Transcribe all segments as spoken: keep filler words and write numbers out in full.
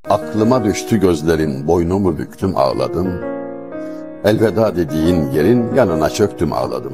Aklıma düştü gözlerin, boynumu büktüm ağladım. Elveda dediğin yerin yanına çöktüm ağladım.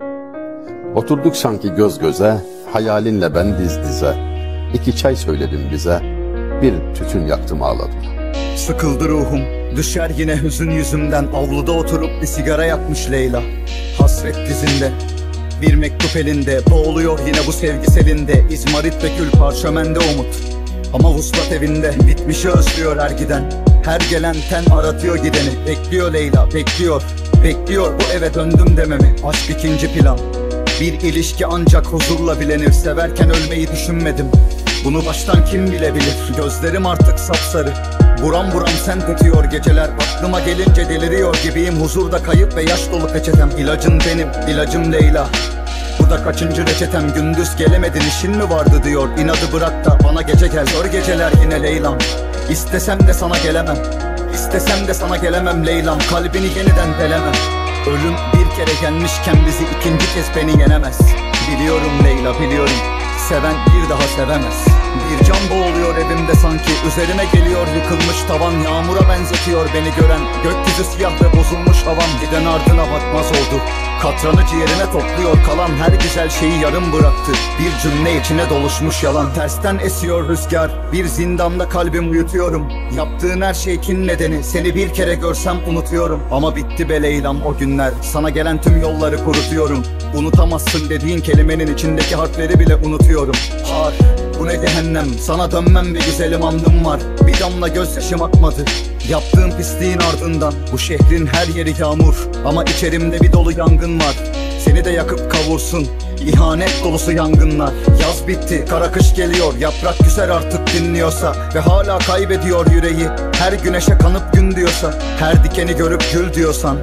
Oturduk sanki göz göze, hayalinle ben diz dize. İki çay söyledim bize, bir tütün yaktım ağladım. Sıkıldı ruhum, düşer yine hüzün yüzümden. Avluda oturup bir sigara yakmış Leyla. Hasret dizinde, bir mektup elinde. Boğuluyor yine bu sevgi selinde. İzmarit ve gül, parşömende umut. Ama vuslat evinde, bitmişi özlüyor her giden. Her gelen ten aratıyor gideni. Bekliyor Leyla, bekliyor, bekliyor bu eve döndüm dememi. Aşk ikinci plan, bir ilişki ancak huzurla bilenir. Severken ölmeyi düşünmedim, bunu baştan kim bilebilir. Gözlerim artık sapsarı, buram buram sen tutuyor geceler. Aklıma gelince deliriyor gibiyim, huzurda kayıp ve yaş dolu peçetem. İlacın benim, ilacım Leyla. Bu da kaçıncı reçetem, gündüz gelemedin işin mi vardı diyor. İnadı bırak da bana gece gel, zor geceler yine Leyla'm. İstesem de sana gelemem, İstesem de sana gelemem Leyla'm. Kalbini yeniden delemem. Ölüm bir kere gelmişken bizi ikinci kez beni yenemez. Biliyorum Leyla, biliyorum, seven bir daha sevemez. Bir can boğuluyor evimde sanki, üzerime geliyor yıkılmış tavan. Yağmura benzetiyor beni gören, gökyüzü siyah ve bozulmuş havam. Giden ardına bakmaz oldu, katranı ciğerine topluyor kalan. Her güzel şeyi yarım bıraktı, bir cümle içine doluşmuş yalan. Tersten esiyor rüzgar, bir zindanda kalbim uyutuyorum. Yaptığın her şey kin nedeni, seni bir kere görsem unutuyorum. Ama bitti be Leyla'm o günler, sana gelen tüm yolları kurutuyorum. Unutamazsın dediğin kelimenin içindeki harfleri bile unutuyorum. Har, bu ne cehennem, sana dönmem bir güzelim andım var. Bir damla gözyaşım akmadı yaptığın pisliğin ardından. Bu şehrin her yeri yağmur ama içerimde bir dolu yangın var. Seni de yakıp kavursun ihanet dolusu yangınlar. Yaz bitti, kara kış geliyor, yaprak küser artık dinliyorsa. Ve hala kaybediyor yüreği, her güneşe kanıp gün diyorsa. Her dikeni görüp gül diyorsan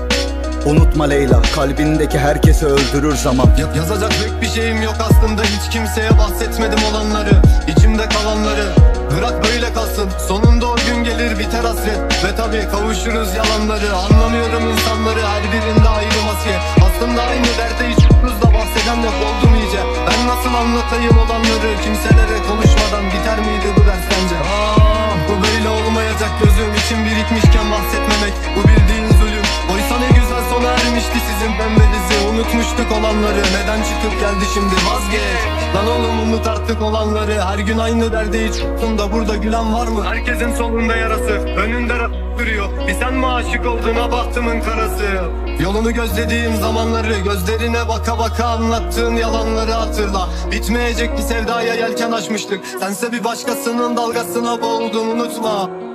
unutma Leyla, kalbindeki herkesi öldürür zaman. Ya yazacak pek bir şeyim yok aslında, hiç kimseye bahsetmedim olanları, içimde kalanları. Bırak böyle kalsın, sonunda o gün gelir biter hasret. Ve tabi kavuşuruz yalanları. Anlamıyorum insanları, her birinde ayrı maske. Aslında aynı derde hiç yokuz da bahseden yok oldum iyice. Ben nasıl anlatayım olanları, kimselere konuşmadan biter miydi bu ders sence? Aa, bu böyle olmayacak, gözüm için birikmişken bahsetmemek, bu bildiğin zulüm. Oysa ne güzel sona ermişti sizin pembe dizi. Unutmuştuk olanları, neden çıkıp geldi şimdi vazgeç. Lan oğlum unut artık olanları, her gün aynı derde hiç yoktun da burada gülen var mı? Herkesin solunda yarası, önünde rap duruyor. Bir sen mi aşık oldun ha bahtımın karası? Yolunu gözlediğim zamanları, gözlerine baka baka anlattığın yalanları hatırla. Bitmeyecek bir sevdaya yelken açmıştık, sense bir başkasının dalgasına boğuldun unutma.